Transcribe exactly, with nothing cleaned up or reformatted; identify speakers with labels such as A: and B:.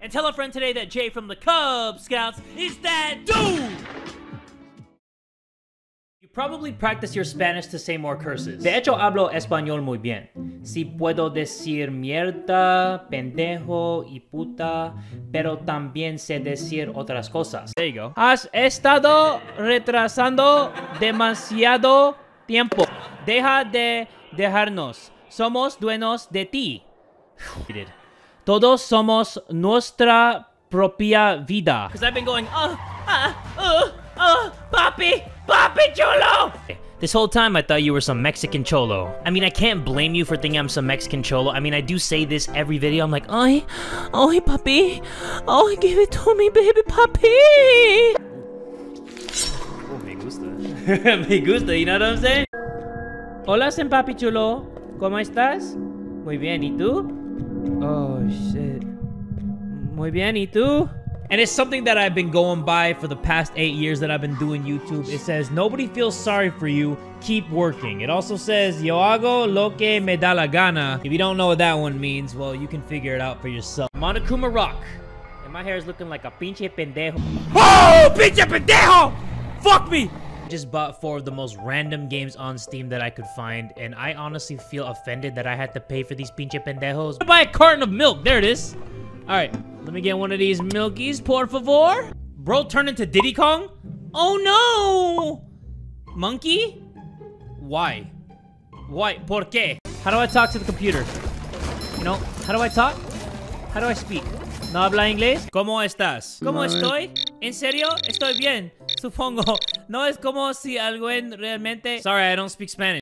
A: And tell a friend today that Jay from the Kubz Scouts is that dude! You probably practice your Spanish to say more curses. De hecho, hablo español muy bien. Si puedo decir mierda, pendejo y puta, pero también sé decir otras cosas. There you go. Has estado retrasando demasiado tiempo. Deja de dejarnos. Somos dueños de ti. Todos somos nuestra propia vida. Because I've been going, uh, uh, uh, uh, papi, papi chulo. This whole time I thought you were some Mexican cholo. I mean, I can't blame you for thinking I'm some Mexican cholo. I mean, I do say this every video. I'm like, ay, ay, papi. Oh, give it to me, baby, papi. Oh, me gusta. Me gusta, you know what I'm saying? Hola, sen papi chulo. ¿Cómo estás? Muy bien, ¿y tú? Oh, shit. Muy bien, ¿y tú? And it's something that I've been going by for the past eight years that I've been doing YouTube. It says, nobody feels sorry for you, keep working. It also says, yo hago lo que me da la gana. If you don't know what that one means, well, you can figure it out for yourself. Monokuma Rock. And my hair is looking like a pinche pendejo. Oh, pinche pendejo! Fuck me! I just bought four of the most random games on Steam that I could find, and I honestly feel offended that I had to pay for these pinche pendejos. Buy a carton of milk, there it is. Alright, let me get one of these milkies, por favor. Bro turned into Diddy Kong? Oh no! Monkey? Why? Why? ¿Por qué? How do I talk to the computer? You know, how do I talk? How do I speak? ¿No habla inglés? ¿Cómo estás? ¿Cómo estoy? ¿En serio? Estoy bien, supongo. No es como si alguien realmente... Sorry, I don't speak Spanish.